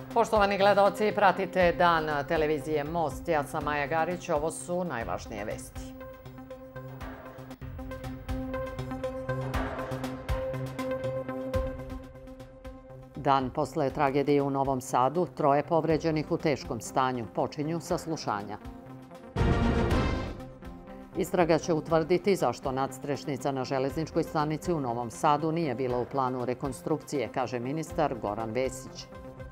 Poštovani gledaoci, pratite Dan televizije Most. Ja sam Maja Garić, ovo su najvažnije vesti. Dan posle tragedije u Novom Sadu, 3 povređenih u teškom stanju. Počinju saslušanja. Istraga će utvrditi zašto nadstrešnica na železničkoj stanici u Novom Sadu nije bila u planu rekonstrukcije, kaže ministar Goran Vesić.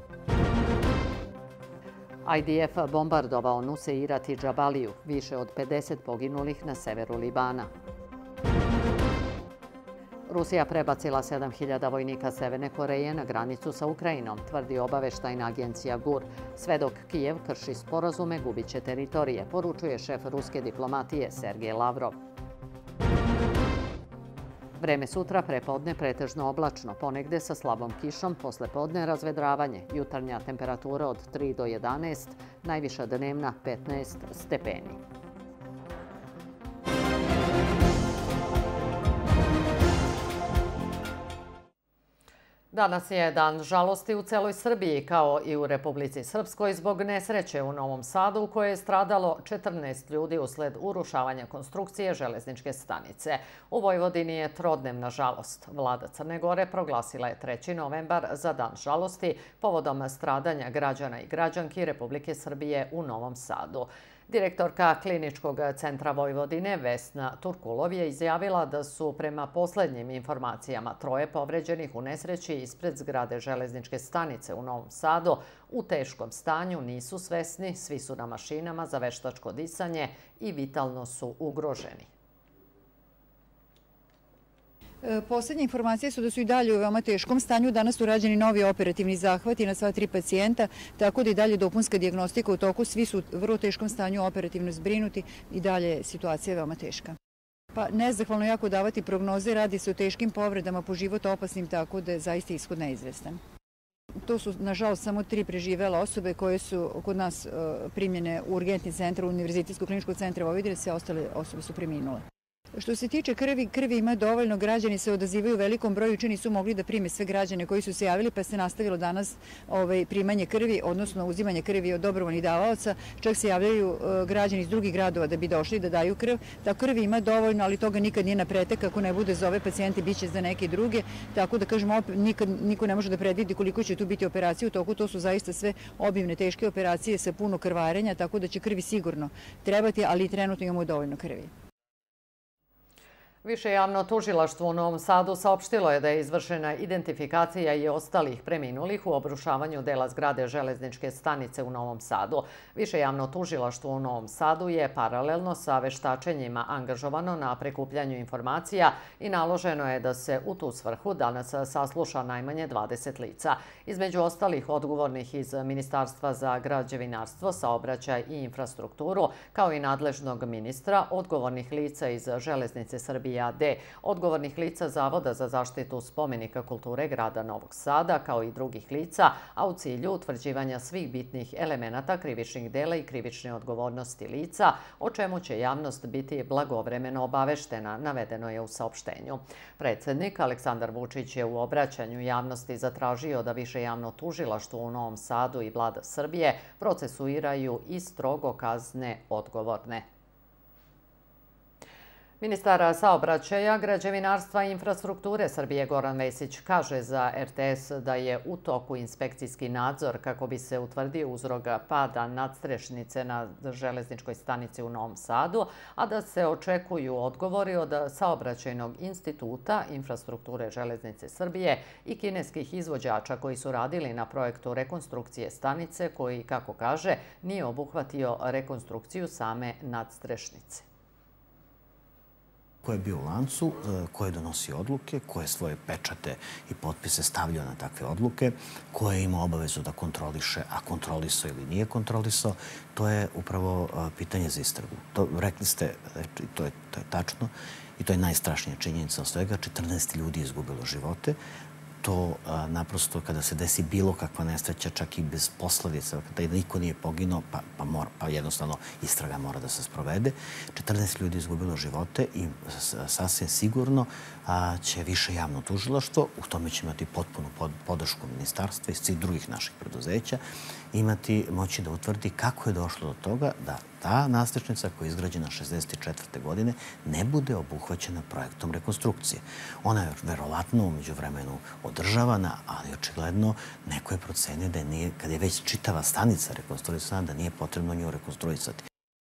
IDF bombardovao Nuseirat i Džabaliju, više od 50 poginulih na severu Libana. Rusija prebacila 7.000 vojnika Severne Koreje na granicu sa Ukrajinom, tvrdi obaveštajna agencija GUR. Sve dok Kijev krši sporazume, gubit će teritorije, poručuje šef ruske diplomatije Sergej Lavrov. Vreme sutra prepodne pretežno oblačno, ponegde sa slabom kišom, posle podne razvedravanje, jutarnja temperatura od 3 do 11, najviša dnevna 15 stepeni. Danas je dan žalosti u celoj Srbiji, kao i u Republici Srpskoj, zbog nesreće u Novom Sadu u kojoj je stradalo 14 ljudi usled urušavanja konstrukcije železničke stanice. U Vojvodini je trodnevna žalost. Vlada Crne Gore proglasila je 3. novembar za dan žalosti povodom stradanja građana i građanki Republike Srbije u Novom Sadu. Direktorka Kliničkog centra Vojvodine Vesna Turkulov je izjavila da su prema poslednjim informacijama 3 povređenih u nesreći ispred zgrade železničke stanice u Novom Sadu u teškom stanju, nisu svesni, svi su na mašinama za veštačko disanje i vitalno su ugroženi. Poslednje informacije su da su i dalje u veoma teškom stanju. Danas su rađeni novi operativni zahvati na sva 3 pacijenta, tako da i dalje dopunska dijagnostika u toku. Svi su u vrlo teškom stanju operativno zbrinuti i dalje je situacija veoma teška. Pa nezahvalno jako davati prognoze, radi se o teškim povredama, po život opasnim, tako da je zaista ishod neizvestan. To su, nažalost, samo 3 preživele osobe koje su kod nas primljene u urgentni centar Univerzitetskog kliničkog centra Vojvodine, sve ostale osobe su preminule. Što se tiče krvi ima dovoljno, građani se odazivaju u velikom broju, juče nisu mogli da prime sve građane koji su se javili, pa se nastavilo danas primanje krvi, odnosno uzimanje krvi od dobrovoljnih davaoca. Čak se javljaju građani iz drugih gradova da bi došli da daju krv. Ta krvi ima dovoljno, ali toga nikad nije na pretek. Ako ne bude za ove pacijente, bit će za neke druge. Tako da kažemo, nikad niko ne može da predvidi koliko će tu biti operacije u toku. To su zaista sve obimne, teške operacije sa puno krvarenja, tako da će krvi sigurno trebati, ali trenutno imamo dovoljno krvi. Više javno tužilaštvo u Novom Sadu saopštilo je da je izvršena identifikacija i ostalih preminulih u obrušavanju dela zgrade železničke stanice u Novom Sadu. Više javno tužilaštvo u Novom Sadu je paralelno sa veštačenjima angažovano na prikupljanju informacija i naloženo je da se u tu svrhu danas sasluša najmanje 20 lica. Između ostalih odgovornih iz Ministarstva za građevinarstvo, saobraćaj i infrastrukturu, kao i nadležnog ministra, odgovornih lica iz Železnice Srbije AD, odgovornih lica Zavoda za zaštitu spomenika kulture grada Novog Sada, kao i drugih lica, a u cilju utvrđivanja svih bitnih elemenata krivičnih dela i krivične odgovornosti lica, o čemu će javnost biti blagovremeno obaveštena, navedeno je u saopštenju. Predsednik Aleksandar Vučić je u obraćanju javnosti zatražio da više javno tužilaštvo u Novom Sadu i Vlada Srbije procesuiraju i strogo kazne odgovorne. Ministar saobraćaja, građevinarstva i infrastrukture Srbije Goran Vesić kaže za RTS da je u toku inspekcijski nadzor kako bi se utvrdio uzrok pada nadstrešnice na železničkoj stanici u Novom Sadu, a da se očekuju odgovori od Saobraćajnog instituta infrastrukture Železnice Srbije i kineskih izvođača koji su radili na projektu rekonstrukcije stanice koji, kako kaže, nije obuhvatio rekonstrukciju same nadstrešnice. Ko je bio u lancu, ko je donosio odluke, ko je svoje pečate i potpise stavljao na takve odluke, ko je imao obavezu da kontroliše, a kontrolisao ili nije kontrolisao, to je upravo pitanje za istragu. To rekli ste, to je tačno i to je najstrašnija činjenica od svega, 14 ljudi izgubilo živote. to naprosto kada se desi bilo kakva nesreća, čak i bez posledica, kada niko nije poginuo, pa jednostavno istraga mora da se sprovede. 14 ljudi izgubilo živote i sasvim sigurno će više javno tužilaštvo, u tome će imati potpunu podršku ministarstva i svih drugih naših preduzeća, moći da utvrdi kako je došlo do toga da ta nadstrešnica koja je izgrađena 1964. godine ne bude obuhvaćena projektom rekonstrukcije. Ona je verovatno umeđu vremenu održavana, ali očigledno neko je procenio da nije, kada je već čitava stanica rekonstruisana, da nije potrebno nju rekonstruisati.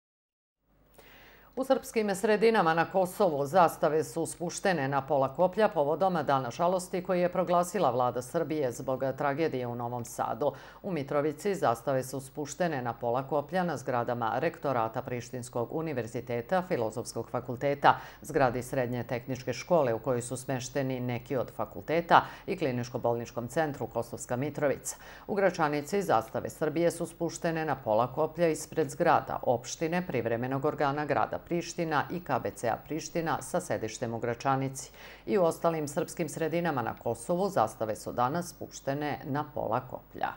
U srpskim sredinama na Kosovu zastave su spuštene na pola koplja povodom Dana žalosti koji je proglasila vlada Srbije zbog tragedije u Novom Sadu. U Mitrovici zastave su spuštene na pola koplja na zgradama rektorata Prištinskog univerziteta, Filozofskog fakulteta, zgradi Srednje tehničke škole u kojoj su smešteni neki od fakulteta i Kliničko-bolničkom centru Kosovska Mitrovica. U Gračanici zastave Srbije su spuštene na pola koplja ispred zgrada opštine, privremenog organa grada Priština i KBC-a Priština sa sedištem u Gračanici. I u ostalim srpskim sredinama na Kosovu zastave su danas spuštene na pola koplja.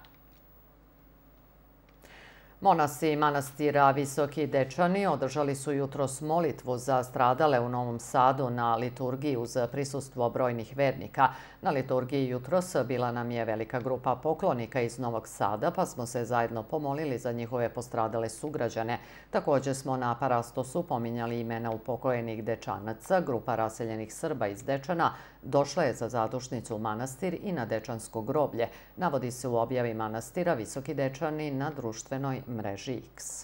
Monasi manastira Visoki Dečani održali su jutros molitvu za stradale u Novom Sadu na liturgiji uz prisustvo brojnih vernika. Na liturgiji jutros bila nam je velika grupa poklonika iz Novog Sada, pa smo se zajedno pomolili za njihove postradale sugrađane. Također smo na parastosu pominjali imena upokojenih Dečanaca. Grupa raseljenih Srba iz Dečana došla je za zadušnicu u manastir i na Dečansko groblje. Navodi se u objavi manastira Visoki Dečani na društvenoj mreži X.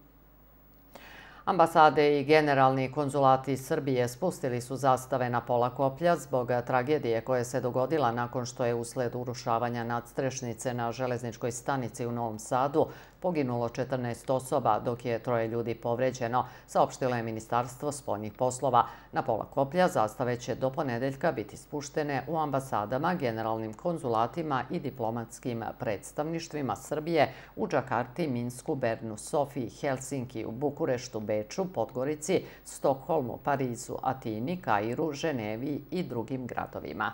Ambasade i generalni konzulati Srbije spustili su zastave na pola koplja zbog tragedije koja se dogodila nakon što je usled urušavanja nadstrešnice na železničkoj stanici u Novom Sadu poginulo 14 osoba, dok je 3 ljudi povređeno, saopštilo je Ministarstvo spoljnih poslova. Na pola koplja zastave će do ponedeljka biti spuštene u ambasadama, generalnim konzulatima i diplomatskim predstavništvima Srbije u Džakarti, Minsku, Bernu, Sofiji, Helsinkiju, Bukureštu, Beču, Podgorici, Stokholmu, Parizu, Atini, Kairu, Ženevi i drugim gradovima.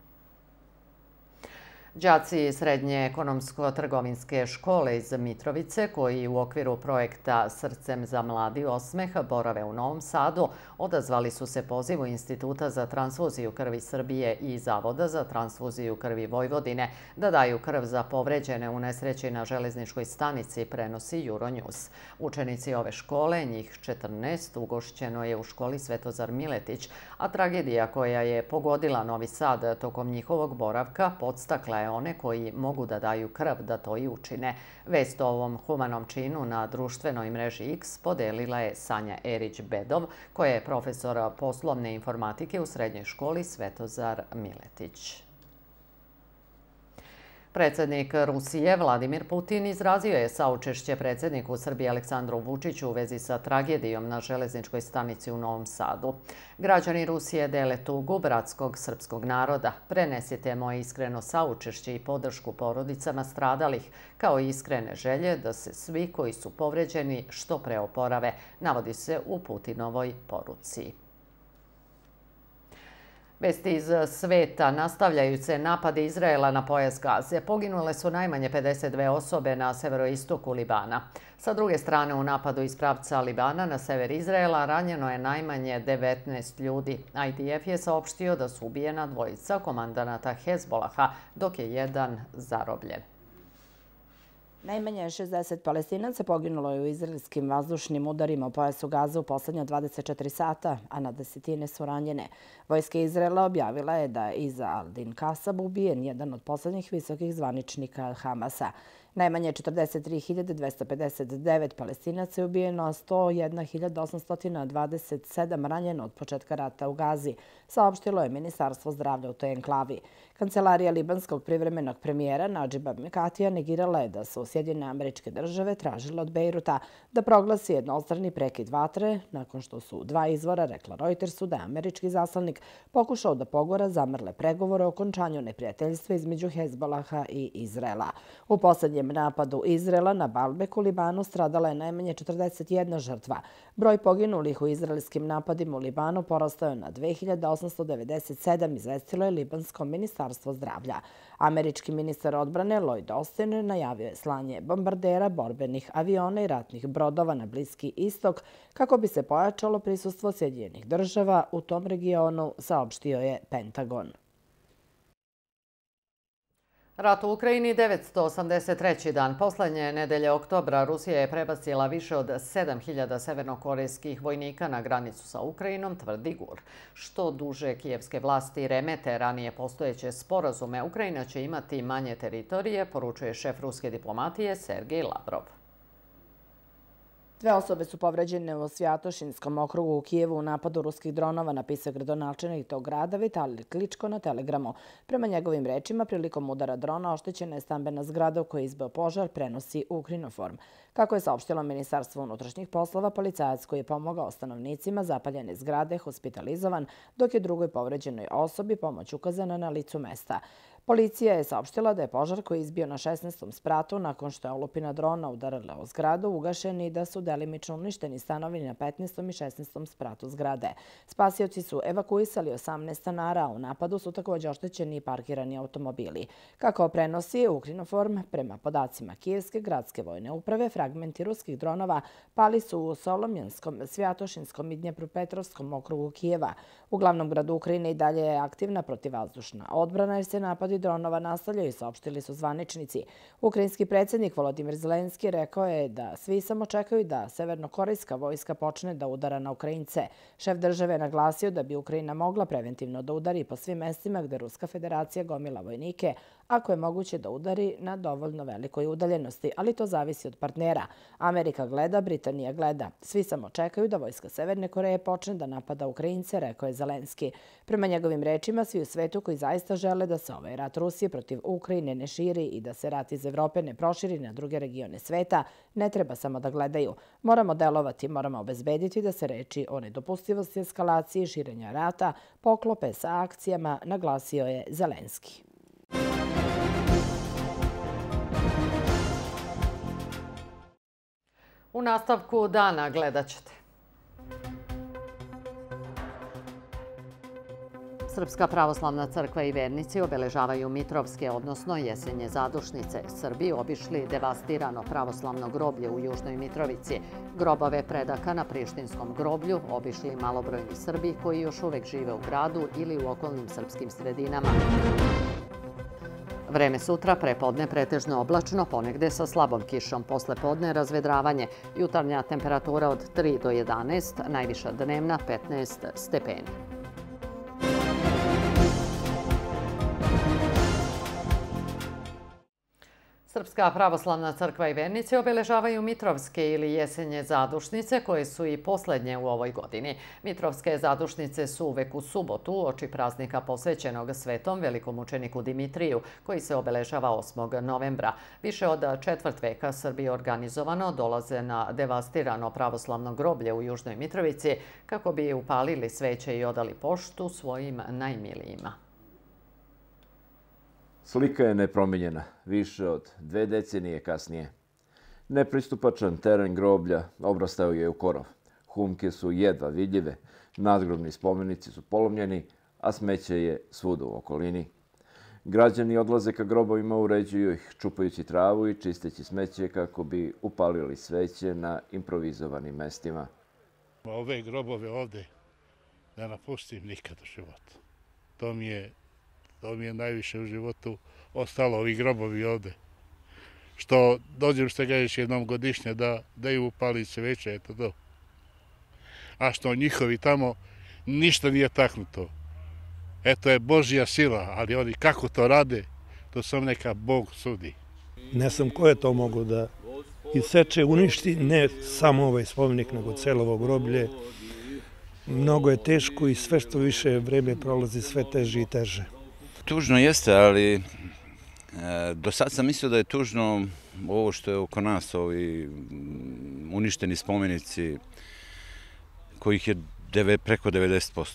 Đaci Srednje ekonomsko-trgovinske škole iz Mitrovice, koji u okviru projekta Srcem za mladi osmeh borave u Novom Sadu, odazvali su se pozivu Instituta za transfuziju krvi Srbije i Zavoda za transfuziju krvi Vojvodine da daju krv za povređene u nesreći na železničkoj stanici, prenosi Euronews. Učenici ove škole, njih 14, ugošćeno je u školi Svetozar Miletić, a tragedija koja je pogodila Novi Sad tokom njihovog boravka podstakla je one koji mogu da daju krv da to i učine. Vest o ovom humanom činu na društvenoj mreži X podelila je Sanja Erić-Bedov, koja je profesor poslovne informatike u srednjoj školi Svetozar Miletić. Predsjednik Rusije Vladimir Putin izrazio je saučešće predsjedniku Srbije Aleksandru Vučiću u vezi sa tragedijom na železničkoj stanici u Novom Sadu. Građani Rusije dele tugu bratskog srpskog naroda. Prenesite moje iskreno saučešće i podršku porodicama stradalih, kao i iskrene želje da se svi koji su povređeni što pre oporave, navodi se u Putinovoj poruci. Vesti iz sveta. Nastavljaju se napadi Izraela na pojas Gaze. Poginule su najmanje 52 osobe na severoistoku Libana. Sa druge strane, u napadu iz pravca Libana na sever Izraela ranjeno je najmanje 19 ljudi. IDF je saopštio da su ubijena 2 komandanata Hezbolaha, dok je 1 zarobljen. Najmanje 60 Palestinaca poginulo je u izraelskim vazdušnim udarima u pojasu Gaze u poslednja 24 sata, a na desetine su ranjene. Vojska Izraela objavila je da je Iza al-Din Kasab ubijen, jedan od poslednjih visokih zvaničnika Hamasa. Najmanje 43.259 Palestinaca je ubijeno, a 101.827 ranjeno od početka rata u Gazi, saopštilo je Ministarstvo zdravlja u toj enklavi. Kancelarija libanskog privremenog premijera Nadžiba Mikatija negirala je da su Sjedinjene Američke Države tražile od Bejruta da proglasi jednostrani prekid vatre, nakon što su 2 izvora rekla Reutersu da je američki zaslanik pokušao da pogura zamrle pregovore o okončanju neprijateljstva između Hezbolaha i Izraela. U poslednje posljednjem napadu Izraela na Baalbek u Libanu stradala je najmanje 41 žrtva. Broj poginulih u izraelskim napadima u Libanu porastao je na 2897, izvestilo je Libansko ministarstvo zdravlja. Američki ministar odbrane Lloyd Austin najavio je slanje bombardera, borbenih aviona i ratnih brodova na Bliski istok kako bi se pojačalo prisustvo Sjedinjenih država u tom regionu, saopštio je Pentagon. Rat u Ukrajini 983. dan. Poslednje nedelje oktobra Rusija je prebacila više od 7000 severnokorejskih vojnika na granicu sa Ukrajinom, tvrdi GUR. Što duže kijevske vlasti remete ranije postojeće sporazume, Ukrajina će imati manje teritorije, poručuje šef ruske diplomatije Sergej Lavrov. 2 osobe su povređene u Svjatošinskom okrugu u Kijevu u napadu ruskih dronova, napisao gradonačelnik tog grada Vitalij Kličko na Telegramu. Prema njegovim rečima, prilikom udara drona oštećena je stambena zgrada u kojoj je izbio požar, prenosi Ukrinoform. Kako je saopštilo Ministarstvo unutrašnjih poslova, policajac koji je pomogao stanovnicima zapaljene zgrade hospitalizovan, dok je drugoj povređenoj osobi pomoć ukazana na licu mesta. Policija je saopštila da je požar koji je izbio na 16. spratu nakon što je olupina drona udarila u zgradu ugašen i da su delimično uništeni stanovi na 15. i 16. spratu zgrade. Spasioci su evakuisali 18 stanara, a u napadu su također oštećeni i parkirani automobili. Kako prenosi Ukrinoform, prema podacima Kijevske gradske vojne uprave, fragmenti ruskih dronova pali su u Solomjanskom, Svjatošinskom i Dnjepropetrovskom okrugu Kijeva. U glavnom gradu Ukrajine i dalje je aktivna protivvazdušna odbrana jer se napadi dronova nastavljaju, saopštili su zvaničnici. Ukrajinski predsjednik Volodimir Zelenski rekao je da svi samo čekaju da severnokorejska vojska počne da udara na Ukrajince. Šef države je naglasio da bi Ukrajina mogla preventivno da udari po svim mestima gde Ruska federacija gomila vojnike, ako je moguće da udari na dovoljno velikoj udaljenosti, ali to zavisi od partnera. Amerika gleda, Britanija gleda. Svi samo čekaju da vojska Severne Koreje počne da napada Ukrajince, rekao je Zelenski. Prema njegovim rečima, svi u svetu koji zaista žele da se ovaj rat Rusije protiv Ukrajine ne širi i da se rat iz Evrope ne proširi na druge regione sveta, ne treba samo da gledaju. Moramo delovati, moramo obezbediti da se reči o nedopustivosti eskalacije i širenja rata poklope sa akcijama, naglasio je Zelenski. U nastavku dana gledat ćete. Srpska pravoslavna crkva i vernici obeležavaju Mitrovske, odnosno jesenje zadušnice. Srbi obišli devastirano pravoslavno groblje u Južnoj Mitrovici. Grobove predaka na Prištinskom groblju obišli malobrojni Srbi koji još uvek žive u gradu ili u okolnim srpskim sredinama. Vreme sutra, prepodne pretežno oblačno, ponegde sa slabom kišom. Posle podne razvedravanje, jutarnja temperatura od 3 do 11, najviša dnevna 15 stepeni. Srpska pravoslavna crkva i vernici obeležavaju Mitrovske ili jesenje zadušnice koje su i poslednje u ovoj godini. Mitrovske zadušnice su uvek u subotu, oči praznika posvećenog svetom velikom učeniku Dimitriju, koji se obeležava 8. novembra. Više od četvrt veka Srbi organizovano dolaze na devastirano pravoslavno groblje u Južnoj Mitrovici kako bi upalili sveće i odali poštu svojim najmilijima. Slika je nepromijenjena, više od 2 decenije kasnije. Nepristupačan teren groblja obrastao je u korov. Humke su jedva vidljive, nadgrobni spomenici su polomljeni, a smeće je svuda u okolini. Građani odlaze ka grobovima, uređuju ih čupajući travu i čisteći smeće kako bi upalili sveće na improvizovanim mestima. Ove grobove ovde da napustim nikad u životu. To mi je najviše u životu ostalo, ovi grobovi ovde. Što dođem, što kažeš, jednom godišnje da im upali sveće, eto to. A što njihovi tamo ništa nije taknuto. Eto je Božja sila, ali oni kako to rade, to sam neka Bog sudi. Ne znam ko je to mogu da iseče, uništi, ne samo ovaj spomenik, nego celo ovo groblje. Mnogo je teško i sve što više vreme prolazi, sve teže i teže. Tužno jeste, ali do sad sam mislio da je tužno ovo što je oko nas, ovi uništeni spomenici, kojih je preko 90%.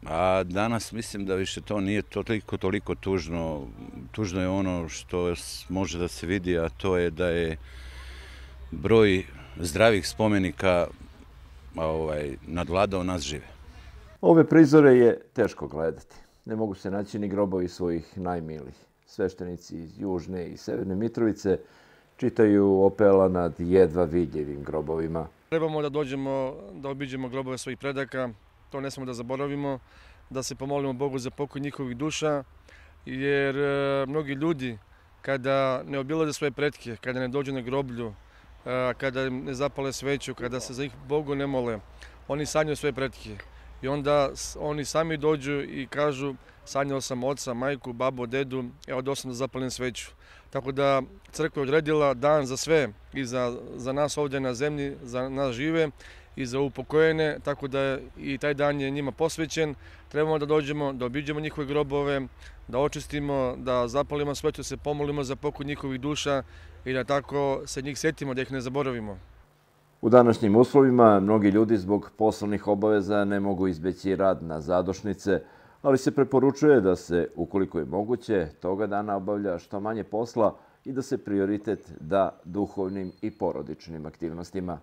A danas mislim da više to nije toliko tužno. Tužno je ono što može da se vidi, a to je da je broj zdravih spomenika nadvladao nas žive. Ove prizore je teško gledati. Ne mogu se naći ni grobovi svojih najmilijih. Sveštenici iz Južne i Severne Mitrovice čitaju opela nad jedva vidljivim grobovima. Trebamo da dođemo, da obiđemo grobove svojih predaka, to ne smemo da zaboravimo, da se pomolimo Bogu za pokoj njihovih duša, jer mnogi ljudi kada ne obilaze svoje pretke, kada ne dođu na groblju, kada ne zapale sveću, kada se za ih Bogu ne mole, oni sanjaju svoje pretke. I onda oni sami dođu i kažu: sanjao sam oca, majku, babu, dedu, evo došao sam da zapalim sveću. Tako da crkva je odredila dan za sve, i za nas ovdje na zemlji, za nas žive i za upokojene, tako da i taj dan je njima posvećen. Trebamo da dođemo, da obiđemo njihove grobove, da očistimo, da zapalimo sveću, da se pomolimo za pokoj njihovih duša i da tako se njih setimo, da ih ne zaboravimo. U današnjim uslovima mnogi ljudi zbog poslovnih obaveza ne mogu izbeći rad na zadošnice, ali se preporučuje da se, ukoliko je moguće, toga dana obavlja što manje posla i da se prioritet da duhovnim i porodičnim aktivnostima.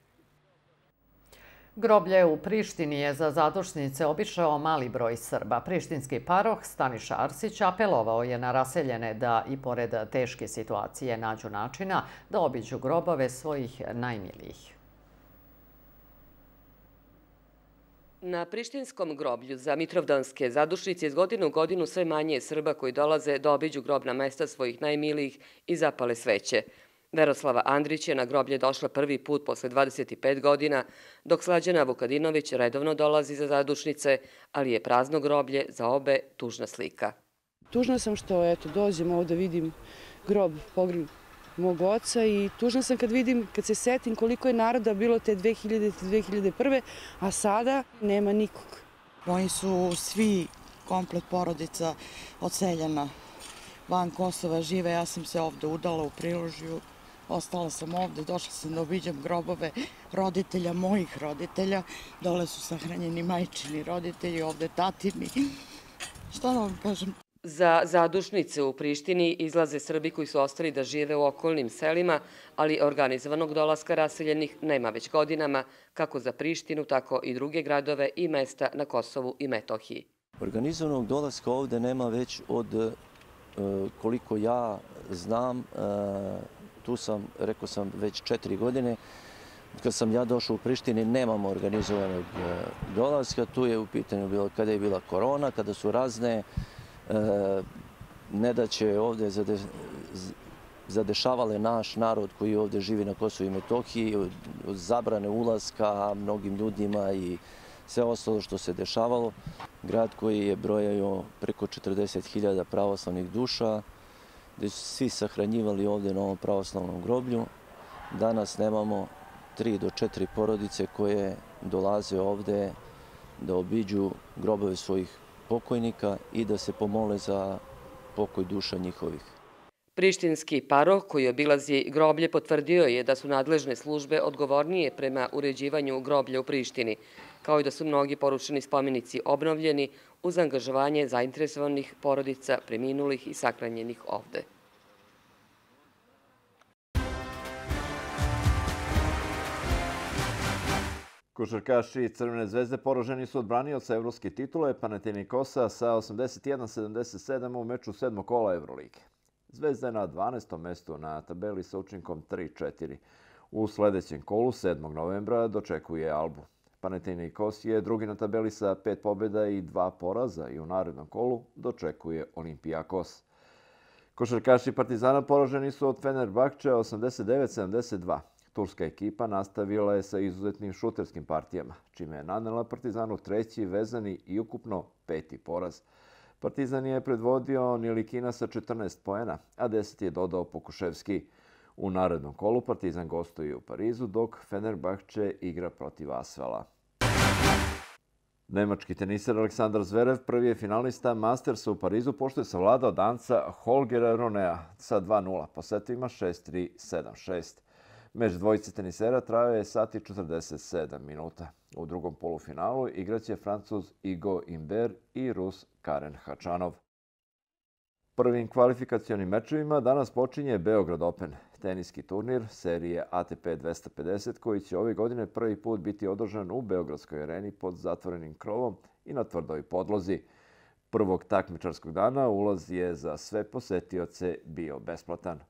Groblje u Prištini je za zadošnice obišao mali broj Srba. Prištinski paroh Staniša Arsić apelovao je na raseljene da i pored teške situacije nađu načina da obiđu grobove svojih najmilijih. Na prištinskom groblju za mitrovdanske zadušnice iz godine u godinu sve manje je Srba koji dolaze da obiđu grobna mesta svojih najmilijih i zapale sveće. Veroslava Andrić je na groblje došla prvi put posle 25 godina, dok Slađana Vukadinović redovno dolazi za zadušnice, ali je prazno groblje za obe tužna slika. Tužna sam što dođem ovdje, vidim grob, pogreb mog oca, i tužna sam kad se setim koliko je naroda bilo te 2000. 2001. a sada nema nikog. Oni su svi, komplet porodica, odseljena van Kosova, žive. Ja sam se ovdje udala u Prilužju, ostala sam ovdje, došla sam da obiđam grobove roditelja, mojih roditelja. Dole su sahranjeni majčini roditelji, ovdje tatini. Šta da vam kažem? Za zadušnice u Prištini izlaze Srbi koji su ostali da žive u okolnim selima, ali organizovanog dolaska raseljenih nema već godinama, kako za Prištinu, tako i druge gradove i mesta na Kosovu i Metohiji. Organizovanog dolaska ovdje nema već od, koliko ja znam, tu sam, rekao sam, već 4 godine. Kad sam ja došao u Prištini, nemamo organizovanog dolaska. Tu je u pitanju bilo kada je bila korona, kada su razne nedaće ovdje zadešavale naš narod koji ovdje živi na Kosovu i Metohiji, od zabrane ulaska mnogim ljudima i sve ostalo što se dešavalo. Grad koji je brojao preko 40.000 pravoslavnih duša, gdje su svi sahranjivali ovdje na ovom pravoslavnom groblju. Danas nemamo 3 do 4 porodice koje dolaze ovdje da obiđu grobove svojih pokojnika i da se pomole za pokoj duša njihovih. Prištinski paroh koji obilazi groblje potvrdio je da su nadležne službe odgovornije prema uređivanju groblja u Prištini, kao i da su mnogi porušeni spomenici obnovljeni uz angažovanje zainteresovanih porodica preminulih i sahranjenih ovde. Košarkaši Crvene zvezde poraženi su od branioca evropske titule Panathinaikosa sa 81-77 u meču 7. kola Evrolige. Zvezda je na 12. mestu na tabeli sa učinkom 3-4. U sledećem kolu 7. novembra dočekuje Albu. Panathinaikos je drugi na tabeli sa 5 pobjeda i 2 poraza i u narednom kolu dočekuje Olimpijakos. Košarkaši Partizana poraženi su od Fenerbahčea 89-72. Turska ekipa nastavila je sa izuzetnim šuterskim partijama, čime je nanela Partizanu 3. vezani i ukupno 5. poraz. Partizan je predvodio Nilikina sa 14 poena, a 10 je dodao Pokuševski. U narednom kolu Partizan gostuje u Parizu, dok Fenerbahče igra protiv Asvela. Nemački teniser Aleksandar Zverev prvi je finalista Mastersa u Parizu pošto je savladao Danca Holgera Runea sa 2-0 po setovima 6-3, 7-6. Meč dvojice tenisera trajao je sat i 47 minuta. U drugom polufinalu igraće Francuz Igo Imber i Rus Karen Hačanov. Prvim kvalifikacionim mečevima danas počinje Beograd Open, teniski turnir serije ATP 250 koji će ove godine prvi put biti održan u Beogradskoj areni pod zatvorenim krovom i na tvrdoj podlozi. Prvog takmičarskog dana ulaz je za sve posetioce bio besplatan.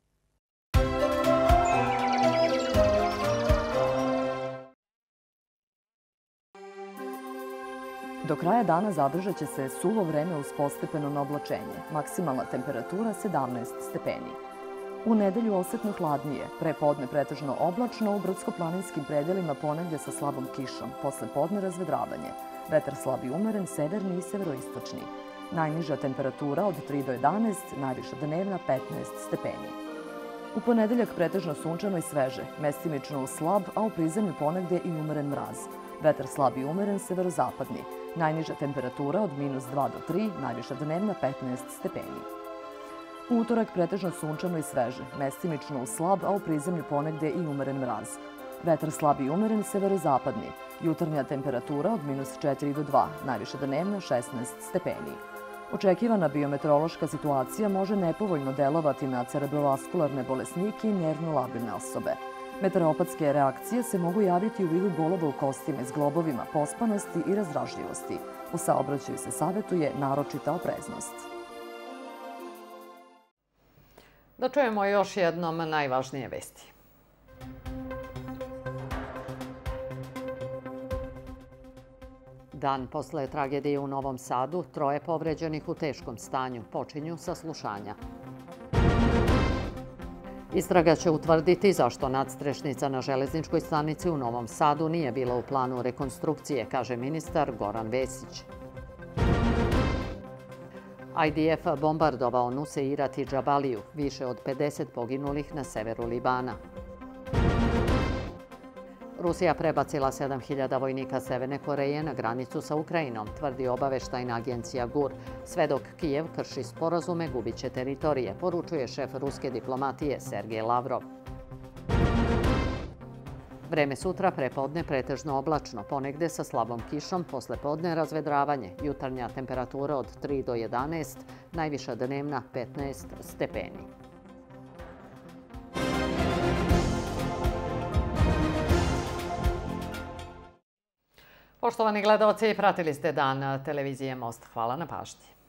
Do kraja dana zadržat će se suvo vreme uz postepeno oblačenje, maksimalna temperatura 17 stepeni. U nedelju osetno hladnije, pre podne pretežno oblačno, u brdsko-planinskim predelima ponegdje sa slabom kišom, posle podne razvedravanje. Vetar slab i umeren, severni i severoistočni. Najniža temperatura od 3 do 11, najviša dnevna 15 stepeni. U ponedeljak pretežno sunčano i sveže, mestimično slab, a u prizemlju ponegdje i umeren mraz. Vetar slab i umeren, severozapadni. Najniža temperatura od -2 do 3, najviša dnevna 15 stepeni. U utorak pretežno sunčano i sveže, mestimično slab, a u prizemlju ponegdje i umeren mraz. Vetar slab i umeren, severozapadni. Jutarnja temperatura od -4 do 2, najviša dnevna 16 stepeni. Očekivana biometeorološka situacija može nepovoljno delovati na cerebrovaskularne bolesnike i nervno labilne osobe. Meteoropatske reakcije se mogu javiti u vidu bolova u kostima i zglobovima, pospanosti i razdražljivosti. U saobraćaju se savjetuje naročita opreznost. Da čujemo još jednom najvažnije vesti. Dan posle tragedije u Novom Sadu, 3 povređenih u teškom stanju. Počinju saslušanja. Istraga će utvrditi zašto nadstrešnica na železničkoj stanici u Novom Sadu nije bila u planu rekonstrukcije, kaže ministar Goran Vesić. IDF bombardovao Nuseirat i Džabaliju, više od 50 poginulih na severu Libana. Rusija prebacila 7000 vojnika Severne Koreje na granicu sa Ukrajinom, tvrdi obaveštajna agencija GUR. Sve dok Kijev krši sporazume, gubit će teritorije, poručuje šef ruske diplomatije Sergej Lavrov. Vreme sutra prepodne pretežno oblačno, ponegde sa slabom kišom, posle podne razvedravanje, jutarnja temperatura od 3 do 11, najviša dnevna 15 stepeni. Poštovani gledaoci, pratili ste Dan televizije Most. Hvala na pažnji.